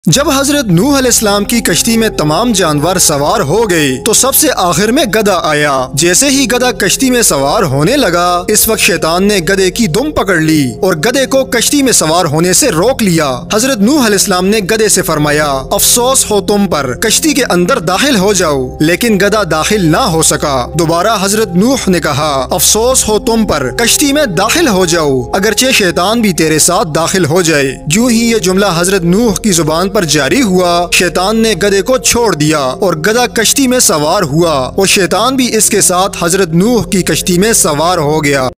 जब हजरत नूह अलैहिस्सलाम की कश्ती में तमाम जानवर सवार हो गए तो सबसे आखिर में गधा आया। जैसे ही गधा कश्ती में सवार होने लगा, इस वक्त शैतान ने गधे की दुम पकड़ ली और गधे को कश्ती में सवार होने से रोक लिया। हजरत नूह अलैहिस्सलाम ने गधे से फरमाया, अफसोस हो तुम पर, कश्ती के अंदर दाखिल हो जाओ। लेकिन गधा दाखिल ना हो सका। दोबारा हजरत नूह ने कहा, अफसोस हो तुम पर, कश्ती में दाखिल हो जाओ, अगरचे शैतान भी तेरे साथ दाखिल हो जाए। यूं ही ये जुमला हजरत नूह की जुबान पर जारी हुआ, शैतान ने गधे को छोड़ दिया और गधा कश्ती में सवार हुआ और शैतान भी इसके साथ हजरत नूह की कश्ती में सवार हो गया।